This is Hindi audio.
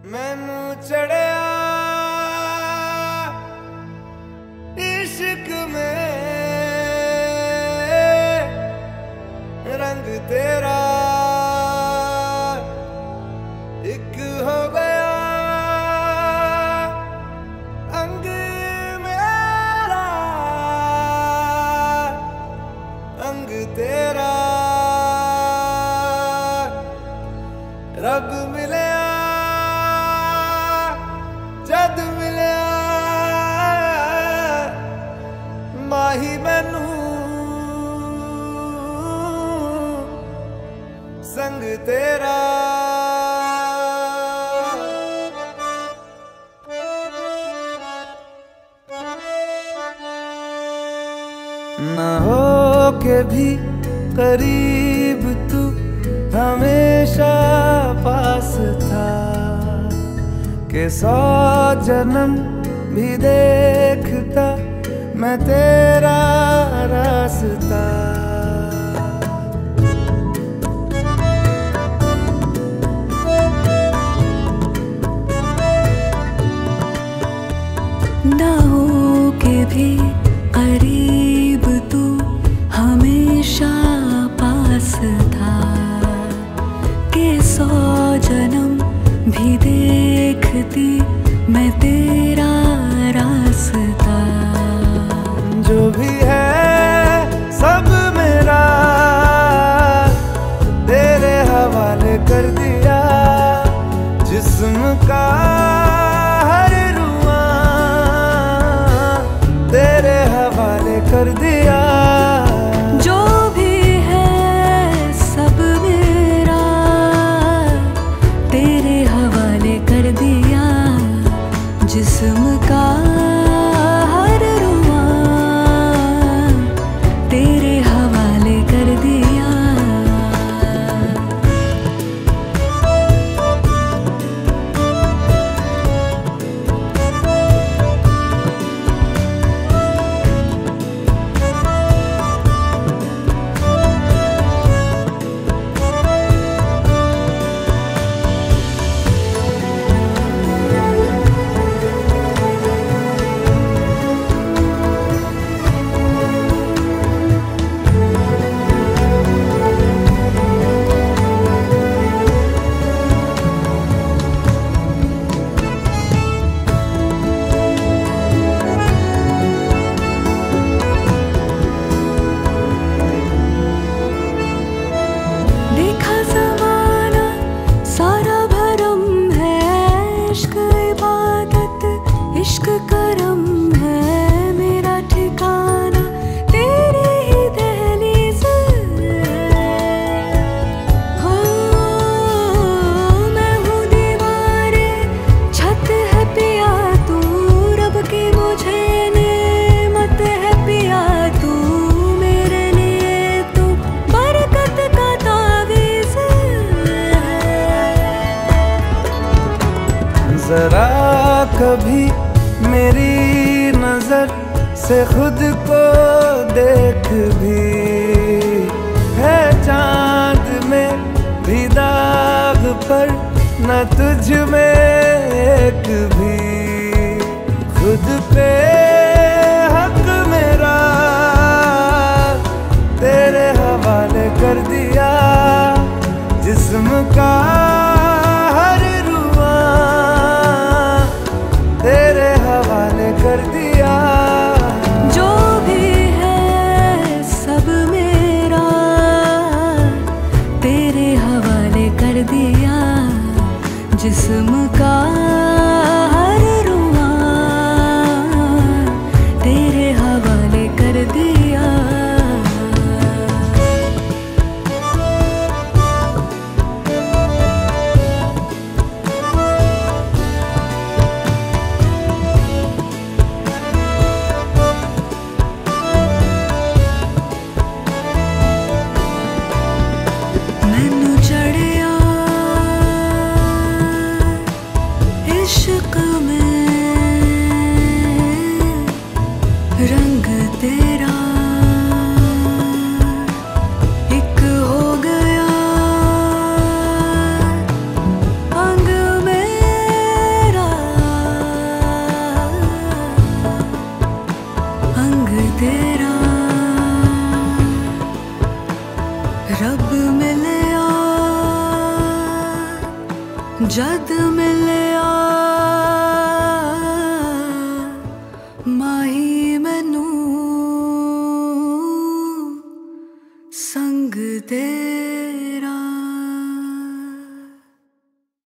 मैनू चढ़िया इश्क में रंग तेरा एक हो गया अंग मेरा अंग तेरा रब मिले जद मिले माही मैनू संग तेरा ना हो के भी करीब तू हमेशा पास था के 100 जन्म भी देखता मैं तेरा रास्ता। ना हो के भी करीब तू हमेशा पास था के 100 जन्म भी देखती मैं तेरा रास्ता। जो भी है सब मेरा तेरे हवाले कर दिया जिस्म का हर रुआ तेरे हवाले कर दिया। जो भी है सब मेरा तेरे हवाले कर दिया जिस्म का हर रुआ तेरे हवाले कर दिया। इश्क करम है मेरा ठिकाना तेरी ही दहलीज हो। मैं हूँ दीवारे छत है पिया तू रब की मुझे नेमत है पिया तू मेरे लिए तू बरकत का तावीज़ जरा कभी मेरी नजर से खुद को देख भी है चांद में भी दाग पर न तुझ में एक भी खुद पे हक मेरा तेरे हवाले कर दिया जिस्म का हर रुआ तेरे हवाले कर दिया। जो भी है सब मेरा तेरे हवाले कर दिया जिस्म का हर रुआ तेरे हवाले कर दिया। मैनू चढ़िया संग तेरा रब मिलया जद मिलया माही मैनू संग तेरा।